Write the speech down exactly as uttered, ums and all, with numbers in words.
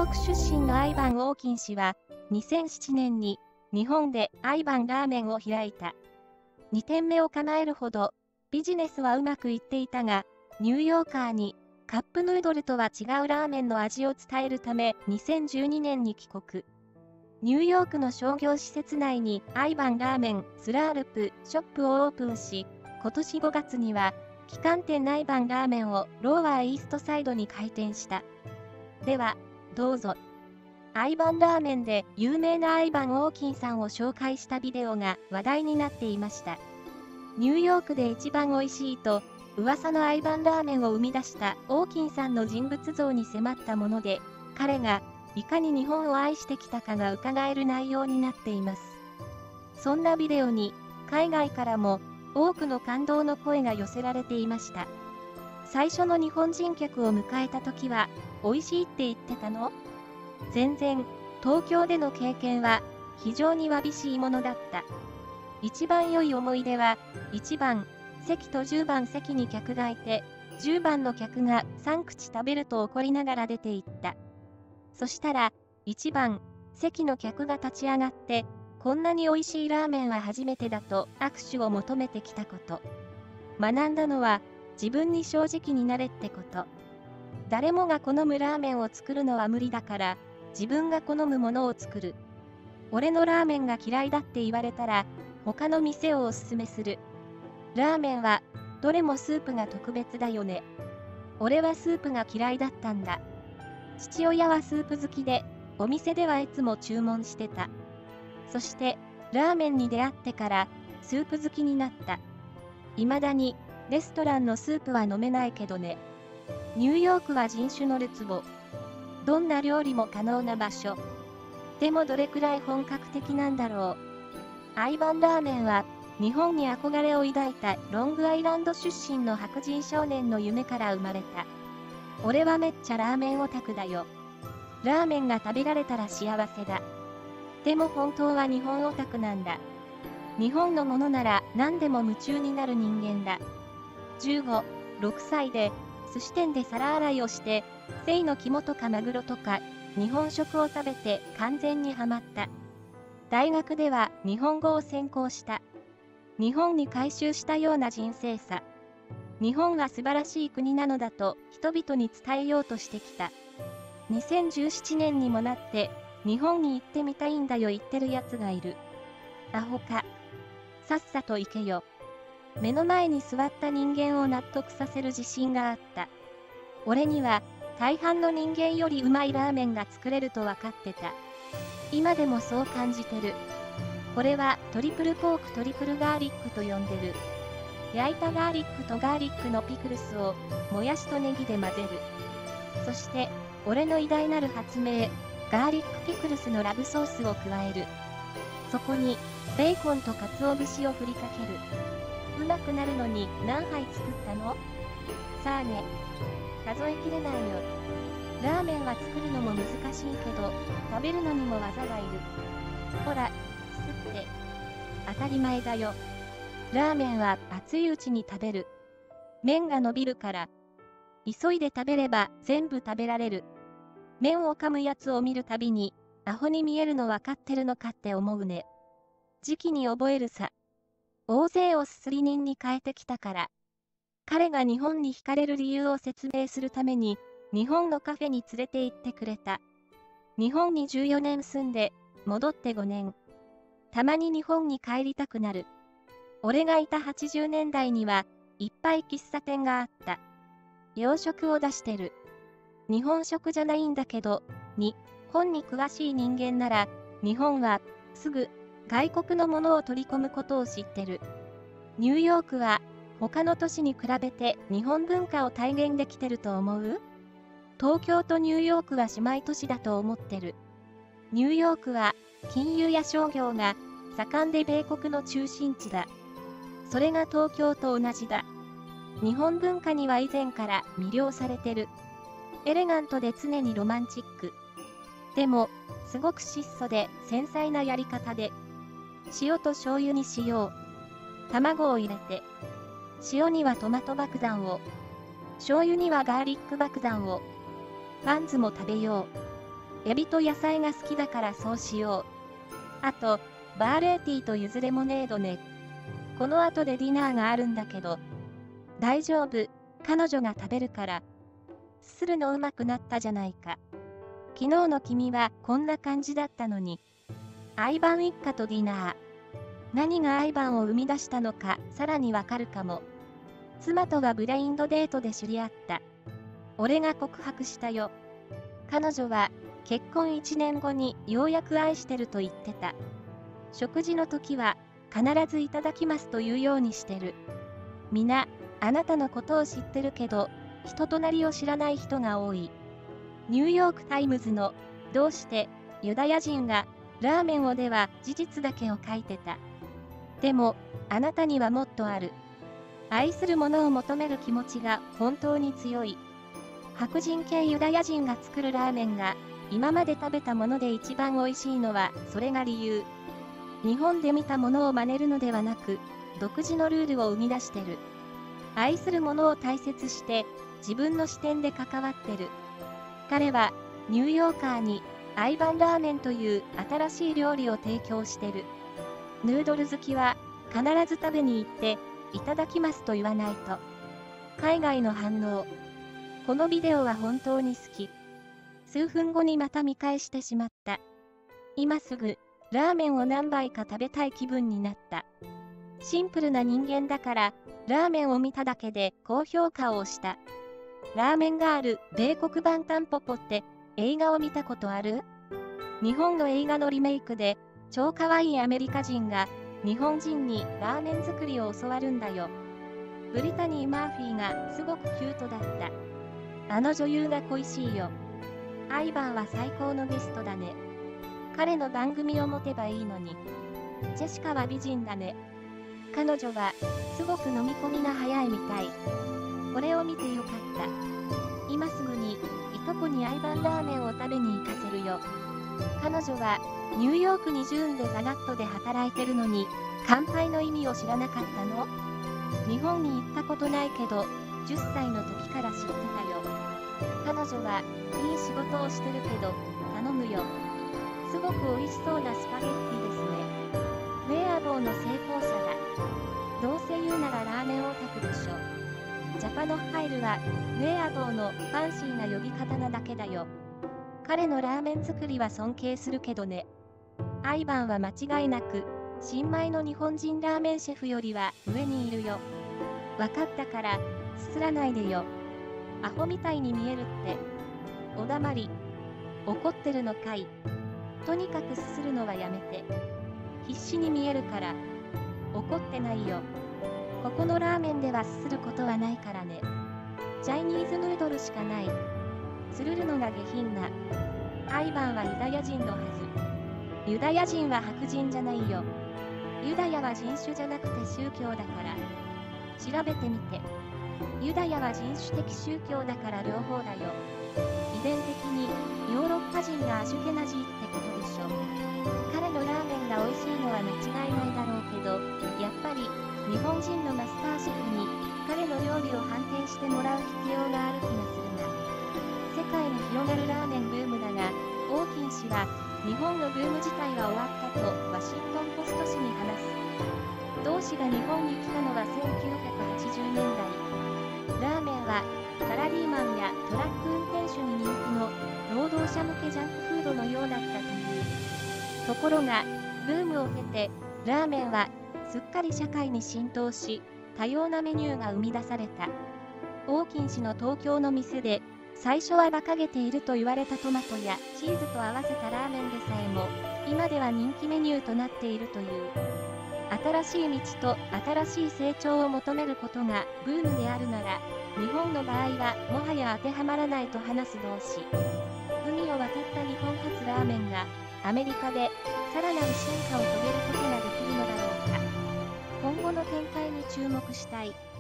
ーク出身のアイバン・ウォーキン氏は、にせんななねんに日本でアイバンラーメンを開いた。にてんめを構えるほど、ビジネスはうまくいっていたが、ニューヨーカーにカップヌードルとは違うラーメンの味を伝えるため、にせんじゅうにねんに帰国。ニューヨークの商業施設内にアイバンラーメンスラールプショップをオープンし、今年ごがつには、旗艦店アイバンラーメンをローワーイーストサイドに開店した。では、どうぞ。アイバンラーメンで有名なアイバン・ウォーキンさんを紹介したビデオが話題になっていました。ニューヨークで一番美味しいと噂のアイバンラーメンを生み出したウォーキンさんの人物像に迫ったもので、彼がいかに日本を愛してきたかが伺える内容になっています。そんなビデオに海外からも多くの感動の声が寄せられていました。最初の日本人客を迎えた時は、美味しいって言ってたの？全然、東京での経験は非常にわびしいものだった。一番良い思い出は、いちばん席とじゅうばん席に客がいて、じゅうばんの客がさん口食べると怒りながら出て行った。そしたら、いちばん席の客が立ち上がって、こんなに美味しいラーメンは初めてだと握手を求めてきたこと。学んだのは、自分に正直になれってこと。誰もが好むラーメンを作るのは無理だから、自分が好むものを作る。俺のラーメンが嫌いだって言われたら、他の店をおすすめする。ラーメンは、どれもスープが特別だよね。俺はスープが嫌いだったんだ。父親はスープ好きで、お店ではいつも注文してた。そして、ラーメンに出会ってから、スープ好きになった。未だに、レストランのスープは飲めないけどね。ニューヨークは人種のるつぼ。どんな料理も可能な場所。でもどれくらい本格的なんだろう。アイバンラーメンは、日本に憧れを抱いたロングアイランド出身の白人少年の夢から生まれた。俺はめっちゃラーメンオタクだよ。ラーメンが食べられたら幸せだ。でも本当は日本オタクなんだ。日本のものなら何でも夢中になる人間だ。じゅうご、ろくさいで、寿司店で皿洗いをして、セイの肝とかマグロとか、日本食を食べて完全にはまった。大学では日本語を専攻した。日本に改宗したような人生さ。日本は素晴らしい国なのだと人々に伝えようとしてきた。にせんじゅうななねんにもなって、日本に行ってみたいんだよ言ってるやつがいる。アホか。さっさと行けよ。目の前に座った人間を納得させる自信があった。俺には大半の人間よりうまいラーメンが作れると分かってた。今でもそう感じてる。これはトリプルポークトリプルガーリックと呼んでる。焼いたガーリックとガーリックのピクルスをもやしとネギで混ぜる。そして俺の偉大なる発明、ガーリックピクルスのラブソースを加える。そこにベーコンと鰹節を振りかける。うまくなるのに何杯作ったの？さあね。数えきれないよ。ラーメンは作るのも難しいけど、食べるのにも技がいる。ほら、すって。当たり前だよ。ラーメンは熱いうちに食べる。麺が伸びるから。急いで食べれば全部食べられる。麺を噛むやつを見るたびに、アホに見えるの分かってるのかって思うね。時期に覚えるさ。大勢をすすり人に変えてきたから。彼が日本に惹かれる理由を説明するために、日本のカフェに連れて行ってくれた。日本にじゅうよねん住んで、戻ってごねん。たまに日本に帰りたくなる。俺がいたはちじゅうねんだいには、いっぱい喫茶店があった。洋食を出してる。日本食じゃないんだけど、に、本に詳しい人間なら、日本は、すぐ、外国のものを取り込むことを知ってる。ニューヨークは、他の都市に比べて日本文化を体現できてると思う？東京とニューヨークは姉妹都市だと思ってる。ニューヨークは、金融や商業が盛んで米国の中心地だ。それが東京と同じだ。日本文化には以前から魅了されてる。エレガントで常にロマンチック。でも、すごく質素で繊細なやり方で、塩と醤油にしよう。卵を入れて、塩にはトマト爆弾を、醤油にはガーリック爆弾を、パンズも食べよう。 エビと野菜が好きだからそうしよう。あと、バーレーティーとゆずレモネードね。この後でディナーがあるんだけど。大丈夫、彼女が食べるから。すするのうまくなったじゃないか。昨日の君はこんな感じだったのに。アイバン一家とディナー。何がアイバンを生み出したのかさらにわかるかも。妻とはブラインドデートで知り合った。俺が告白したよ。彼女は結婚いちねんごにようやく愛してると言ってた。食事の時は必ずいただきますと言うようにしてる。みな、あなたのことを知ってるけど、人となりを知らない人が多い。ニューヨークタイムズのどうしてユダヤ人がラーメンをでは事実だけを書いてた。でも、あなたにはもっとある。愛するものを求める気持ちが本当に強い。白人系ユダヤ人が作るラーメンが今まで食べたもので一番おいしいのはそれが理由。日本で見たものを真似るのではなく、独自のルールを生み出してる。愛するものを大切して自分の視点で関わってる。彼はニューヨーカーにアイバンラーメンという新しい料理を提供してる。ヌードル好きは必ず食べに行っていただきますと言わないと。海外の反応。このビデオは本当に好き。数分後にまた見返してしまった。今すぐラーメンを何杯か食べたい気分になった。シンプルな人間だからラーメンを見ただけで高評価をした。ラーメンガール米国版タンポポって映画を見たことある？日本の映画のリメイクで超可愛いアメリカ人が日本人にラーメン作りを教わるんだよ。ブリタニー・マーフィーがすごくキュートだった。あの女優が恋しいよ。アイバンは最高のゲストだね。彼の番組を持てばいいのに。ジェシカは美人だね。彼女はすごく飲み込みが早いみたい。これを見てよかった。今すぐにいとこにアイバンラーメンを食べに行かせるよ。彼女はニューヨークにジューンでザガットで働いてるのに乾杯の意味を知らなかったの？日本に行ったことないけどじゅっさいの時から知ってたよ。彼女はいい仕事をしてるけど頼むよ。すごく美味しそうなスパゲッティですね。ウェアボーの成功者だ。どうせ言うならラーメンオタクでしょ。ジャパノファイルはウェアボーのファンシーな呼び方なだけだよ。彼のラーメン作りは尊敬するけどね。アイバンは間違いなく新米の日本人ラーメンシェフよりは上にいるよ。わかったからすすらないでよ。アホみたいに見えるって。おだまり。怒ってるのかい。とにかくすするのはやめて。必死に見えるから。怒ってないよ。ここのラーメンではすすることはないからね。チャイニーズヌードルしかない。つるるのが下品な。アイバンはユダヤ人のはず。ユダヤ人は白人じゃないよ。ユダヤは人種じゃなくて宗教だから。調べてみて。ユダヤは人種的宗教だから両方だよ。遺伝的にヨーロッパ人がアシュケナジーってことでしょ。彼のラーメンが美味しいのは間違いないだろうけど、やっぱり日本人のマスターシェフに彼の料理を判定してもらう必要がある気がするな。世界に広がるラーメンブームだが、オーキン氏は日本のブーム自体は終わったとワシントンポスト紙に話す。同氏が日本に来たのはせんきゅうひゃくはちじゅうねんだい。ラーメンはサラリーマンやトラック運転手に人気の労働者向けジャンクフードのようだったという。ところが、ブームを経て、ラーメンはすっかり社会に浸透し、多様なメニューが生み出された。オーキン氏の東京の店で、最初は馬鹿げていると言われたトマトやチーズと合わせたラーメンでさえも、今では人気メニューとなっているという。新しい道と新しい成長を求めることがブームであるなら、日本の場合はもはや当てはまらないと話す同志。海を渡った日本発ラーメンがアメリカでさらなる進化を遂げることができるのだろうか。今後の展開に注目したい。